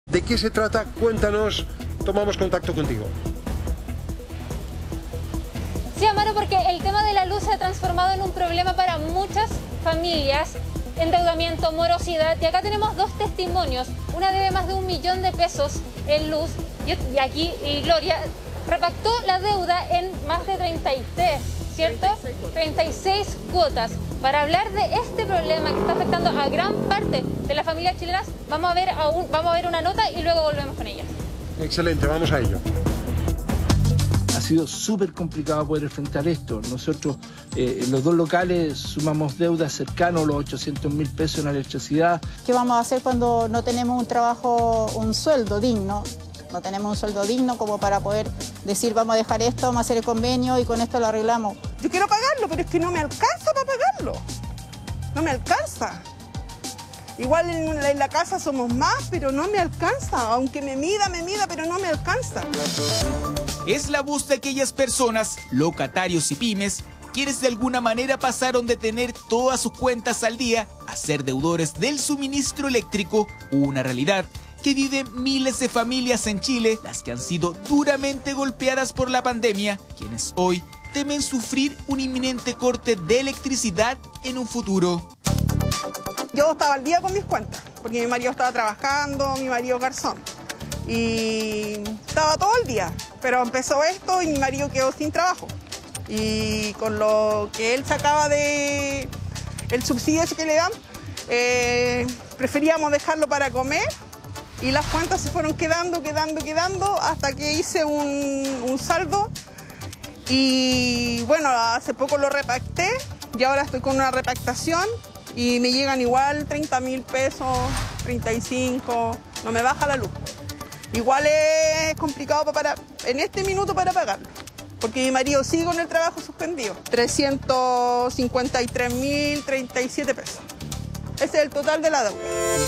¿De qué se trata? Cuéntanos, tomamos contacto contigo. Sí, Amaro, porque el tema de la luz se ha transformado en un problema para muchas familias. Endeudamiento, morosidad, y acá tenemos dos testimonios. Una debe más de 1 millón de pesos en luz y aquí Gloria repactó la deuda en más de 33, ¿cierto? 36 cuotas. Para hablar de este problema que está afectando a gran parte de las familias chilenas, vamos a ver una nota y luego volvemos con ella. Excelente, vamos a ello. Ha sido súper complicado poder enfrentar esto. Nosotros, los dos locales, sumamos deudas cercanos a los 800.000 pesos en electricidad. ¿Qué vamos a hacer cuando no tenemos un trabajo, un sueldo digno? No tenemos un sueldo digno como para poder decir vamos a dejar esto, vamos a hacer el convenio y con esto lo arreglamos. Yo quiero pagarlo, pero es que no me alcanza para pagarlo. No me alcanza. Igual en la casa somos más, pero no me alcanza. Aunque me mida, pero no me alcanza. Es la voz de aquellas personas, locatarios y pymes, quienes de alguna manera pasaron de tener todas sus cuentas al día a ser deudores del suministro eléctrico, una realidad que viven miles de familias en Chile, las que han sido duramente golpeadas por la pandemia, quienes hoy temen sufrir un inminente corte de electricidad en un futuro. Yo estaba al día con mis cuentas, porque mi marido estaba trabajando, mi marido garzón, y estaba todo el día, pero empezó esto y mi marido quedó sin trabajo. Y con lo que él sacaba de el subsidio ese que le dan, preferíamos dejarlo para comer y las cuentas se fueron quedando hasta que hice un saldo y bueno, hace poco lo repacté y ahora estoy con una repactación y me llegan igual 30.000 pesos, 35, no me baja la luz. Igual es complicado en este minuto para pagarlo, porque mi marido sigue con el trabajo suspendido. 353.037 pesos. Ese es el total de la deuda.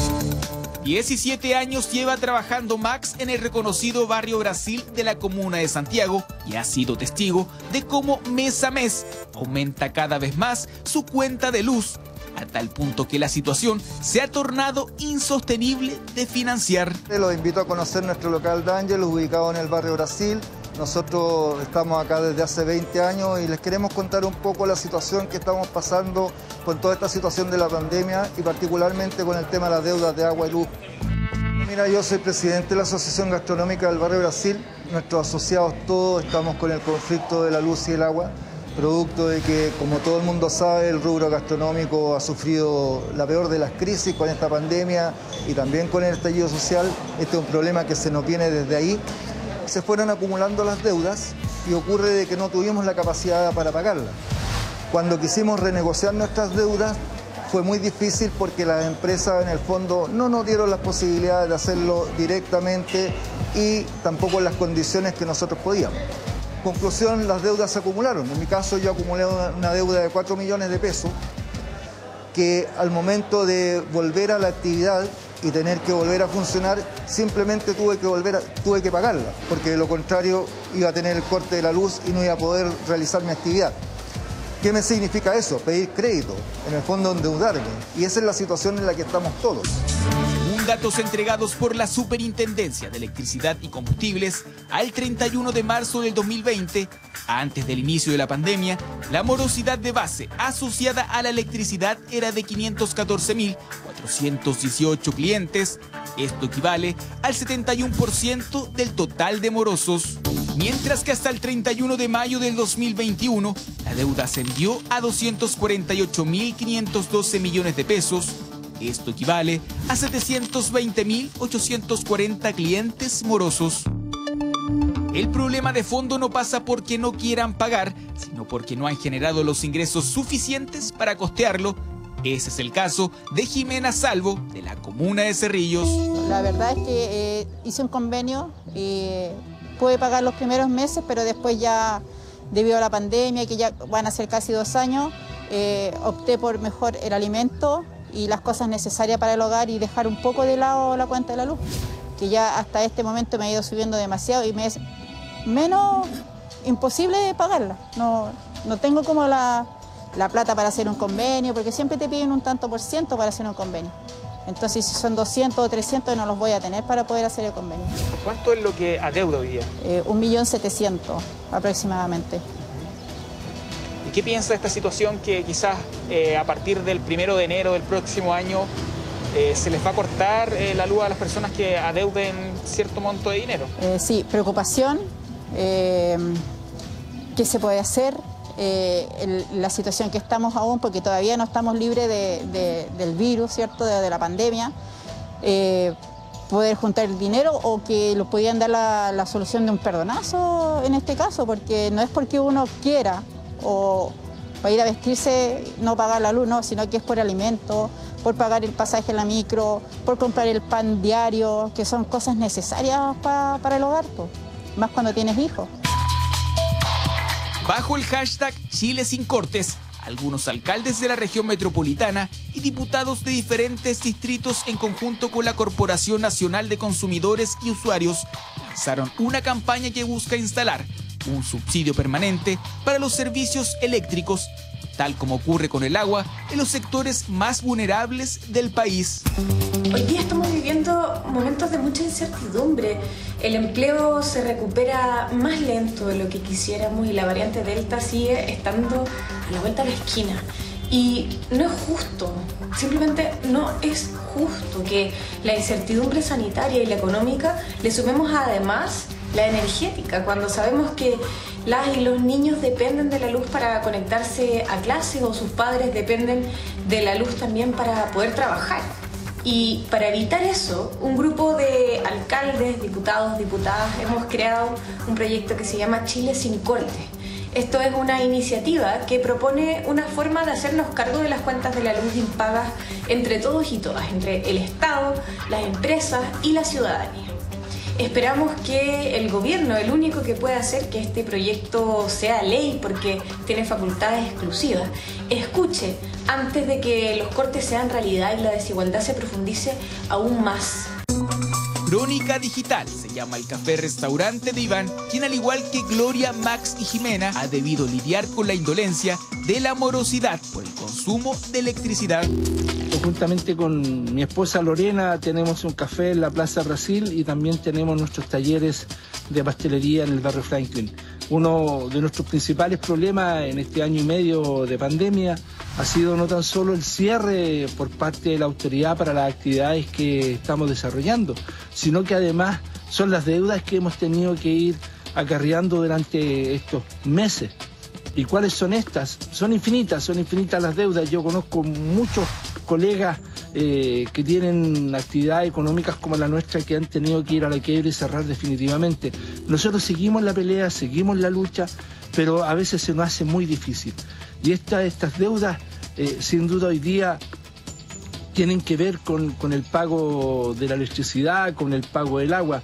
17 años lleva trabajando Max en el reconocido barrio Brasil de la comuna de Santiago y ha sido testigo de cómo mes a mes aumenta cada vez más su cuenta de luz, a tal punto que la situación se ha tornado insostenible de financiar. Los invito a conocer nuestro local D'Angelos, ubicado en el barrio Brasil. Nosotros estamos acá desde hace 20 años y les queremos contar un poco la situación que estamos pasando con toda esta situación de la pandemia y particularmente con el tema de las deudas de agua y luz. Mira, yo soy presidente de la Asociación Gastronómica del Barrio Brasil. Nuestros asociados todos estamos con el conflicto de la luz y el agua, producto de que, como todo el mundo sabe, el rubro gastronómico ha sufrido la peor de las crisis con esta pandemia y también con el estallido social. Este es un problema que se nos viene desde ahí. Se fueron acumulando las deudas y ocurre de que no tuvimos la capacidad para pagarlas. Cuando quisimos renegociar nuestras deudas fue muy difícil porque las empresas en el fondo no nos dieron las posibilidades de hacerlo directamente y tampoco en las condiciones que nosotros podíamos. Conclusión, las deudas se acumularon. En mi caso yo acumulé una deuda de 4 millones de pesos que al momento de volver a la actividad y tener que volver a funcionar, simplemente tuve que pagarla, porque de lo contrario iba a tener el corte de la luz y no iba a poder realizar mi actividad. ¿Qué me significa eso? Pedir crédito, en el fondo endeudarme, y esa es la situación en la que estamos todos. Según datos entregados por la Superintendencia de Electricidad y Combustibles, al 31 de marzo del 2020, antes del inicio de la pandemia, la morosidad de base asociada a la electricidad era de 514.418 clientes. Esto equivale al 71% del total de morosos. Mientras que hasta el 31 de mayo del 2021, la deuda ascendió a 248.512 millones de pesos. Esto equivale a 720.840 clientes morosos. El problema de fondo no pasa porque no quieran pagar, sino porque no han generado los ingresos suficientes para costearlo. Ese es el caso de Jimena Salvo, de la comuna de Cerrillos. La verdad es que hice un convenio y pude pagar los primeros meses, pero después ya, debido a la pandemia, que ya van a ser casi 2 años, opté por mejor el alimento y las cosas necesarias para el hogar y dejar un poco de lado la cuenta de la luz, que ya hasta este momento me ha ido subiendo demasiado y me es menos imposible de pagarla. No tengo como la plata para hacer un convenio, porque siempre te piden un tanto por ciento para hacer un convenio. Entonces, si son 200 o 300, no los voy a tener para poder hacer el convenio. ¿Cuánto es lo que adeuda hoy día? 1.700.000 aproximadamente. ¿Y qué piensa de esta situación que quizás a partir del 1 de enero del próximo año se les va a cortar la luz a las personas que adeuden cierto monto de dinero? Sí, preocupación. ¿Qué se puede hacer? La situación que estamos aún, porque todavía no estamos libres del virus, ¿cierto? De la pandemia. Poder juntar el dinero o que lo podían dar la solución de un perdonazo en este caso, porque no es porque uno quiera o para ir a vestirse no pagar la luz, no, sino que es por alimento, por pagar el pasaje en la micro, por comprar el pan diario, que son cosas necesarias para el hogar, pues, más cuando tienes hijos. Bajo el hashtag Chile sin cortes, algunos alcaldes de la región metropolitana y diputados de diferentes distritos en conjunto con la Corporación Nacional de Consumidores y Usuarios lanzaron una campaña que busca instalar un subsidio permanente para los servicios eléctricos, tal como ocurre con el agua en los sectores más vulnerables del país. Hoy día estamos viviendo momentos de mucha incertidumbre. El empleo se recupera más lento de lo que quisiéramos y la variante Delta sigue estando a la vuelta de la esquina. Y no es justo, simplemente no es justo que la incertidumbre sanitaria y la económica le sumemos además la energética, cuando sabemos que las y los niños dependen de la luz para conectarse a clases o sus padres dependen de la luz también para poder trabajar. Y para evitar eso, un grupo de alcaldes, diputados, diputadas, hemos creado un proyecto que se llama Chile sin cortes. Esto es una iniciativa que propone una forma de hacernos cargo de las cuentas de la luz impagas entre todos y todas, entre el Estado, las empresas y la ciudadanía. Esperamos que el gobierno, el único que puede hacer que este proyecto sea ley porque tiene facultades exclusivas, escuche antes de que los cortes sean realidad y la desigualdad se profundice aún más. Crónica Digital se llama el café-restaurante de Iván, quien al igual que Gloria, Max y Jimena ha debido lidiar con la indolencia de la morosidad por el consumo de electricidad. Juntamente con mi esposa Lorena tenemos un café en la Plaza Brasil y también tenemos nuestros talleres de pastelería en el barrio Franklin. Uno de nuestros principales problemas en este año y medio de pandemia ha sido no tan solo el cierre por parte de la autoridad para las actividades que estamos desarrollando, sino que además son las deudas que hemos tenido que ir acarreando durante estos meses. ¿Y cuáles son estas? Son infinitas las deudas. Yo conozco muchos colegas que tienen actividades económicas como la nuestra que han tenido que ir a la quiebra y cerrar definitivamente. Nosotros seguimos la pelea, seguimos la lucha, pero a veces se nos hace muy difícil. Y estas deudas, sin duda hoy día, tienen que ver con el pago de la electricidad, con el pago del agua,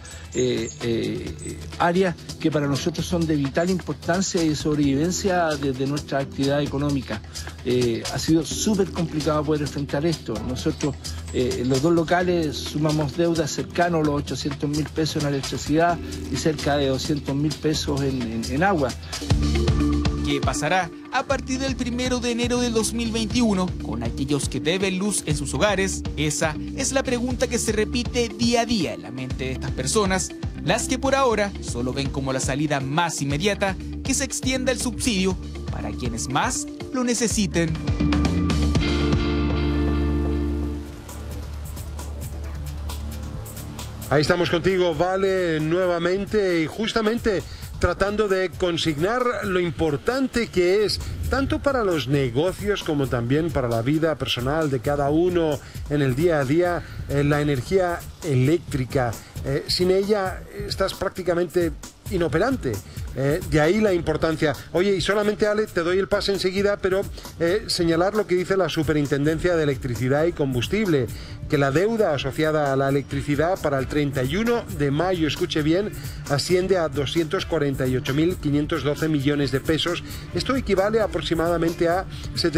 áreas que para nosotros son de vital importancia y de sobrevivencia de nuestra actividad económica. Ha sido súper complicado poder enfrentar esto. Nosotros, los dos locales, sumamos deudas cercanos a los 800.000 pesos en electricidad y cerca de 200.000 pesos en agua. ¿Qué pasará a partir del 1 de enero del 2021 con aquellos que deben luz en sus hogares? Esa es la pregunta que se repite día a día en la mente de estas personas, las que por ahora solo ven como la salida más inmediata que se extienda el subsidio para quienes más lo necesiten. Ahí estamos contigo, Vale, nuevamente y justamente tratando de consignar lo importante que es, tanto para los negocios como también para la vida personal de cada uno en el día a día, la energía eléctrica. Sin ella estás prácticamente inoperante. De ahí la importancia. Oye, y solamente, Ale, te doy el pase enseguida, pero señalar lo que dice la Superintendencia de Electricidad y Combustible, que la deuda asociada a la electricidad para el 31 de mayo, escuche bien, asciende a 248.512 millones de pesos. Esto equivale aproximadamente a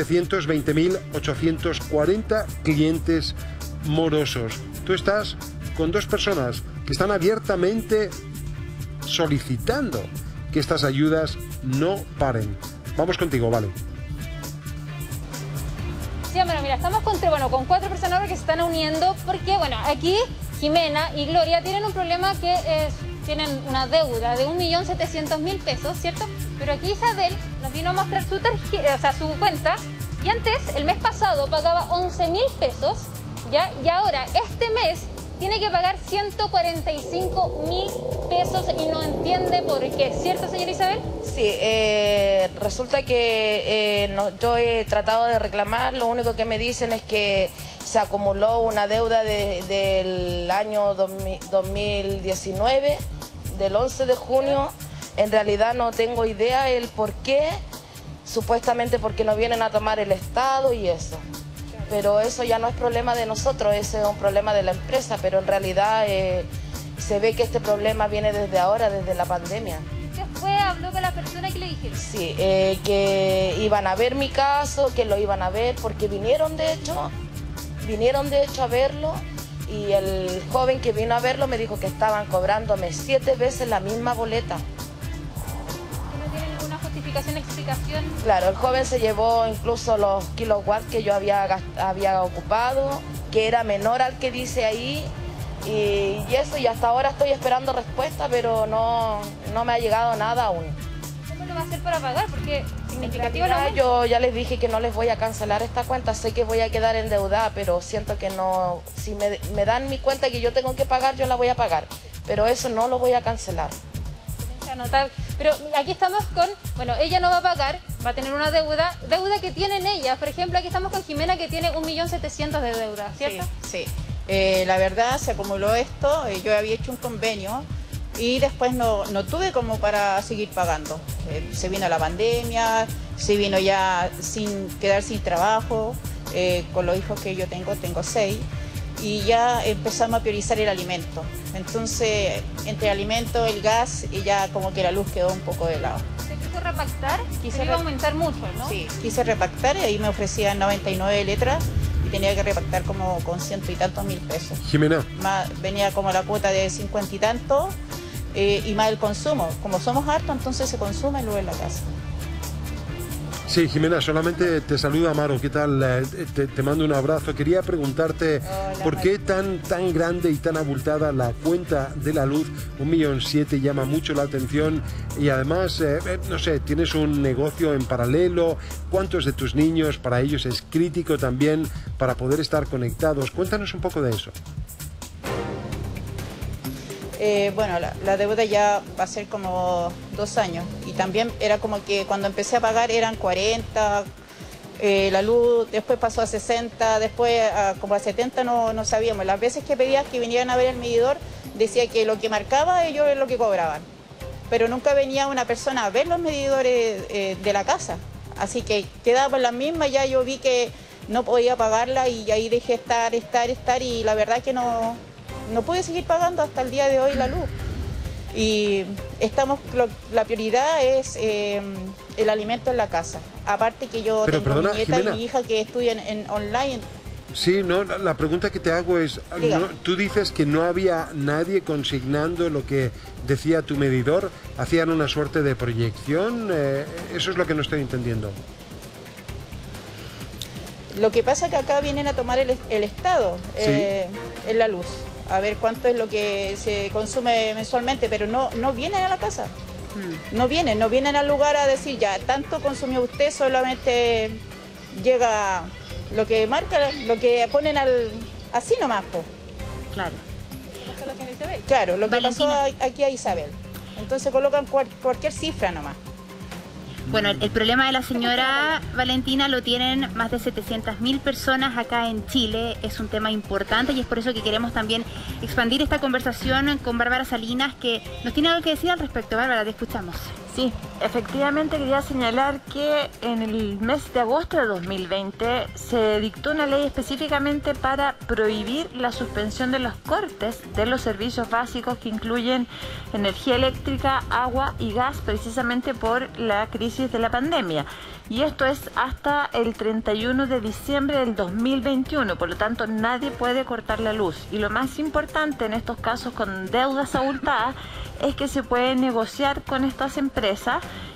720.840 clientes morosos. Tú estás con dos personas que están abiertamente solicitando que estas ayudas no paren. Vamos contigo, Vale. Sí, bueno, mira, estamos con 4 personas que se están uniendo porque, bueno, aquí Jimena y Gloria tienen un problema que tienen una deuda de 1.700.000 pesos, ¿cierto? Pero aquí Isabel nos vino a mostrar su su cuenta y antes, el mes pasado, pagaba 11.000 pesos, ¿ya? Y ahora, este mes, tiene que pagar 145.000 pesos y no entiende por qué, ¿cierto, señora Isabel? Sí, resulta que yo he tratado de reclamar, lo único que me dicen es que se acumuló una deuda del año 2019, del 11 de junio. En realidad no tengo idea el por qué, supuestamente porque no vienen a tomar el Estado y eso. Pero eso ya no es problema de nosotros, ese es un problema de la empresa, pero en realidad se ve que este problema viene desde ahora, desde la pandemia. ¿Qué fue? ¿Habló con la persona que le dijeron? Sí, que iban a ver mi caso, que lo iban a ver, porque vinieron de hecho a verlo, y el joven que vino a verlo me dijo que estaban cobrándome 7 veces la misma boleta. Explicación. Claro, el joven se llevó incluso los kilowatts que yo había ocupado, que era menor al que dice ahí, y eso, y hasta ahora estoy esperando respuesta, pero no me ha llegado nada aún. ¿Cómo lo va a hacer para pagar? Porque significativamente yo ya les dije que no les voy a cancelar esta cuenta, sé que voy a quedar endeudada, pero siento que no, si me dan mi cuenta que yo tengo que pagar, yo la voy a pagar, pero eso no lo voy a cancelar. Anotar. Pero aquí estamos con, bueno, ella no va a pagar, va a tener una deuda que tienen ellas. Por ejemplo, aquí estamos con Jimena que tiene 1.700.000 de deuda, ¿cierto? Sí. La verdad se acumuló esto, yo había hecho un convenio y después no tuve como para seguir pagando. Se vino la pandemia, se vino ya quedar sin trabajo, con los hijos que yo tengo 6. Y ya empezamos a priorizar el alimento. Entonces, entre el alimento, el gas, y ya como que la luz quedó un poco de lado. ¿Se quiso repactar? Quise aumentar mucho, ¿no? Sí, quise repactar y ahí me ofrecían 99 letras y tenía que repactar como con 100 y tantos mil pesos. Jimena. Venía como la cuota de 50 y tantos y más el consumo. Como somos hartos, entonces se consume luego en la casa. Sí, Jimena, solamente te saluda Amaro, ¿qué tal? Te mando un abrazo. Quería preguntarte, hola, ¿por qué tan grande y tan abultada la cuenta de la luz? 1.700.000 llama mucho la atención y además, no sé, tienes un negocio en paralelo. ¿Cuántos de tus niños, para ellos es crítico también para poder estar conectados? Cuéntanos un poco de eso. Bueno, la deuda ya va a ser como 2 años y también era como que cuando empecé a pagar eran 40, la luz después pasó a 60, después como a 70 no sabíamos. Las veces que pedías que vinieran a ver el medidor decía que lo que marcaba ellos es lo que cobraban, pero nunca venía una persona a ver los medidores de la casa, así que quedaba por la misma. Ya yo vi que no podía pagarla y ahí dejé estar y la verdad que no pude seguir pagando hasta el día de hoy la luz. Y la prioridad es el alimento en la casa. Aparte que yo tengo mi nieta, Jimena, y mi hija que estudian en online. Sí, no, la pregunta que te hago es, tú dices que no había nadie consignando lo que decía tu medidor, hacían una suerte de proyección, eso es lo que no estoy entendiendo. Lo que pasa es que acá vienen a tomar el Estado en la luz, a ver cuánto es lo que se consume mensualmente, pero no vienen a la casa, no vienen al lugar a decir ya, tanto consumió usted, solamente llega lo que marca, lo que ponen así nomás, po. Claro. Claro, lo que pasó aquí a Isabel, entonces colocan cualquier cifra nomás. Bueno, el problema de la señora Valentina lo tienen más de 700.000 personas acá en Chile. Es un tema importante y es por eso que queremos también expandir esta conversación con Bárbara Salinas, que nos tiene algo que decir al respecto. Bárbara, te escuchamos. Sí, efectivamente quería señalar que en el mes de agosto de 2020 se dictó una ley específicamente para prohibir la suspensión de los cortes de los servicios básicos que incluyen energía eléctrica, agua y gas, precisamente por la crisis de la pandemia. Y esto es hasta el 31 de diciembre del 2021, por lo tanto nadie puede cortar la luz. Y lo más importante en estos casos con deudas abultadas es que se puede negociar con estas empresas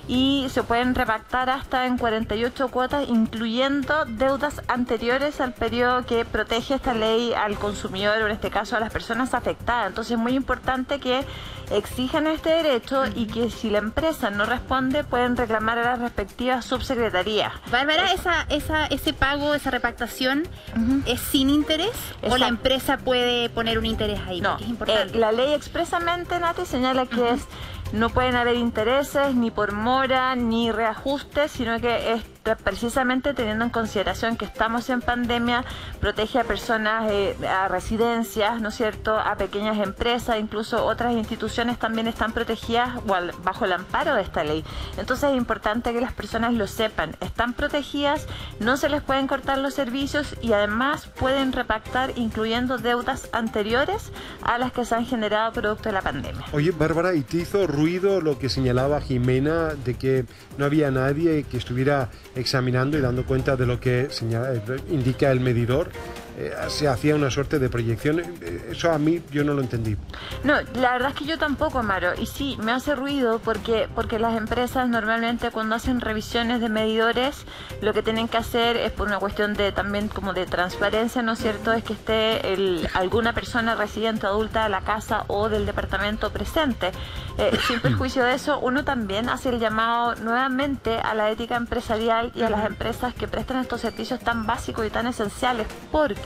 y se pueden repactar hasta en 48 cuotas, incluyendo deudas anteriores al periodo que protege esta ley al consumidor, o en este caso a las personas afectadas. Entonces es muy importante que exijan este derecho y que si la empresa no responde pueden reclamar a las respectivas subsecretarías. Bárbara, ese pago, esa repactación, ¿es sin interés? ¿O la empresa puede poner un interés ahí? No, porque es importante. La ley expresamente, Nati, señala que no pueden haber intereses, ni por mora, ni reajustes, sino que es precisamente teniendo en consideración que estamos en pandemia, protege a personas, a residencias, ¿no es cierto?, a pequeñas empresas, incluso otras instituciones también están protegidas bajo el amparo de esta ley. Entonces es importante que las personas lo sepan, están protegidas, no se les pueden cortar los servicios y además pueden repactar incluyendo deudas anteriores a las que se han generado producto de la pandemia. Oye, Bárbara, ¿y te hizo ruido lo que señalaba Jimena de que no había nadie que estuviera examinando y dando cuenta de lo que indica el medidor? Se hacía una suerte de proyección. Eso a mí yo no lo entendí. No, la verdad es que yo tampoco, Amaro. Y sí, me hace ruido porque las empresas normalmente cuando hacen revisiones de medidores lo que tienen que hacer es por una cuestión de también como de transparencia, ¿no es cierto?, es que esté alguna persona residente adulta de la casa o del departamento presente. Sin perjuicio de eso, uno también hace el llamado nuevamente a la ética empresarial y a las empresas que prestan estos servicios tan básicos y tan esenciales, porque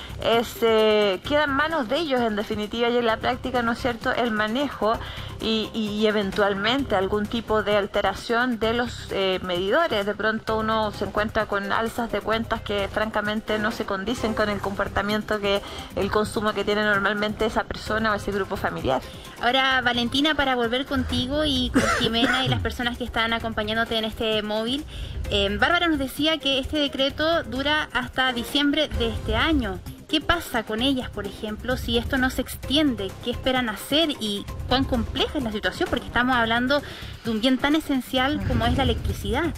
queda en manos de ellos en definitiva y en la práctica, ¿no es cierto?, el manejo y eventualmente algún tipo de alteración de los medidores. De pronto uno se encuentra con alzas de cuentas que francamente no se condicen con el comportamiento el consumo que tiene normalmente esa persona o ese grupo familiar. Ahora, Valentina, para volver contigo y con Jimena y las personas que están acompañándote en este móvil, Bárbara nos decía que este decreto dura hasta diciembre de este año. ¿Qué pasa con ellas, por ejemplo, si esto no se extiende? ¿Qué esperan hacer y cuán compleja es la situación? Porque estamos hablando de un bien tan esencial como es la electricidad.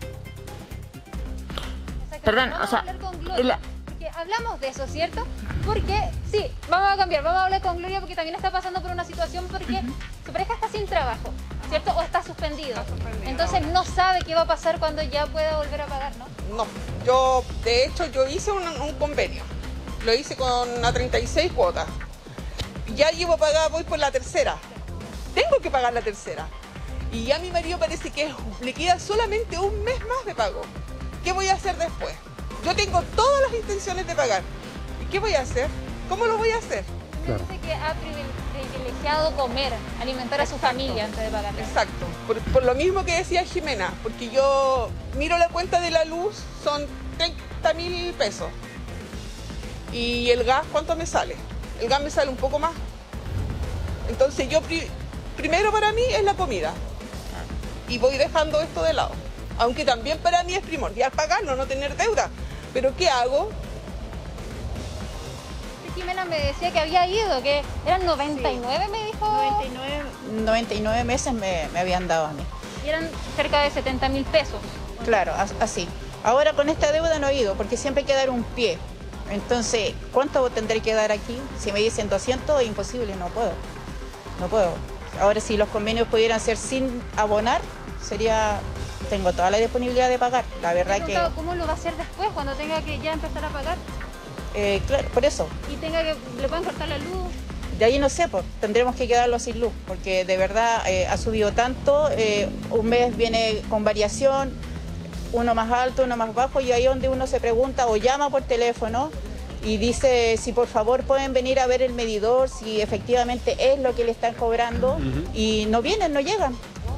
Perdón, o sea... Porque hablamos de eso, ¿cierto? Porque, sí, vamos a cambiar, vamos a hablar con Gloria porque también está pasando por una situación porque su pareja está sin trabajo, ¿cierto? O está suspendido. Entonces no sabe qué va a pasar cuando ya pueda volver a pagar, ¿no? No, de hecho, yo hice un convenio. Lo hice con a 36 cuotas. Ya llevo pagada, voy por la tercera. Tengo que pagar la tercera. Y ya mi marido parece que le queda solamente un mes más de pago. ¿Qué voy a hacer después? Yo tengo todas las intenciones de pagar. ¿Y qué voy a hacer? ¿Cómo lo voy a hacer? Claro. Dice que ha privilegiado comer, alimentar a su familia antes de pagar. Exacto. Por lo mismo que decía Jimena, porque yo miro la cuenta de la luz, son 30.000 pesos. Y el gas, ¿cuánto me sale? El gas me sale un poco más. Entonces yo primero para mí es la comida. Y voy dejando esto de lado. Aunque también para mí es primordial pagarlo, no tener deuda. Pero ¿qué hago? Jimena me decía que había ido, que eran 99, sí. Me dijo. 99 meses me habían dado a mí. Y eran cerca de 70.000 pesos. Claro, así. Ahora con esta deuda no he ido, porque siempre hay que dar un pie. Entonces, ¿cuánto tendré que dar aquí? Si me dicen 200, es imposible, no puedo. Ahora, si los convenios pudieran ser sin abonar, tengo toda la disponibilidad de pagar. La verdad que... ¿Cómo lo va a hacer después, cuando tenga que ya empezar a pagar? Claro, por eso. Y le pueden cortar la luz. De ahí no sé, tendremos que quedarlo sin luz, porque de verdad ha subido tanto, un mes viene con variación, uno más alto, uno más bajo, y ahí donde uno se pregunta o llama por teléfono y dice si por favor pueden venir a ver el medidor, si efectivamente es lo que le están cobrando, y no vienen, no llegan.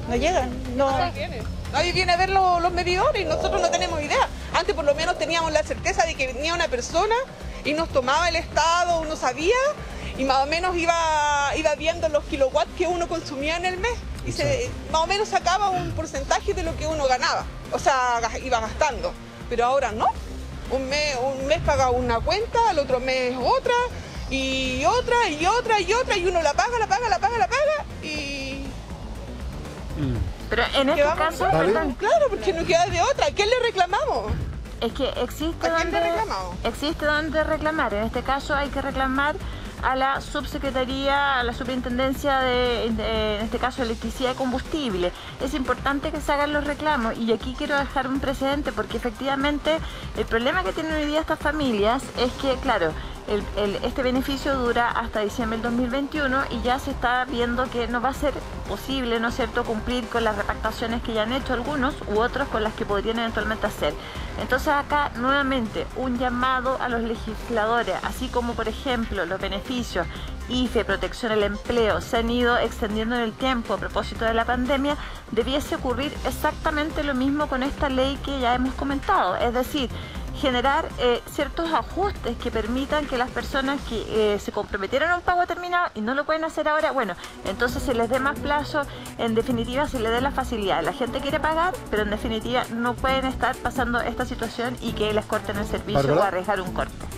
Nadie viene a ver los medidores y nosotros no tenemos idea. Antes por lo menos teníamos la certeza de que venía una persona y nos tomaba el estado, uno sabía y más o menos iba viendo los kilowatts que uno consumía en el mes y más o menos sacaba un porcentaje de lo que uno ganaba, o sea, iba gastando. Pero ahora no, un mes paga una cuenta, al otro mes otra y otra y otra y otra y uno la paga y... Pero en este caso, perdón, claro, porque no queda de otra. ¿A quién le reclamamos? Es que existe donde reclamar. En este caso hay que reclamar a la subsecretaría, a la superintendencia en este caso, electricidad y combustible. Es importante que se hagan los reclamos, y aquí quiero dejar un precedente, porque efectivamente el problema que tienen hoy día estas familias es que, claro, este beneficio dura hasta diciembre del 2021 y ya se está viendo que no va a ser posible, ¿no es cierto?, cumplir con las repactaciones que ya han hecho algunos u otros con las que podrían eventualmente hacer. Entonces acá nuevamente un llamado a los legisladores, así como por ejemplo los beneficios IFE, protección al empleo, se han ido extendiendo en el tiempo a propósito de la pandemia, debiese ocurrir exactamente lo mismo con esta ley que ya hemos comentado, es decir, generar ciertos ajustes que permitan que las personas que se comprometieron a un pago determinado y no lo pueden hacer ahora, bueno, entonces se les dé más plazo, en definitiva se les dé la facilidad. La gente quiere pagar, pero en definitiva no pueden estar pasando esta situación y que les corten el servicio o arriesgar un corte.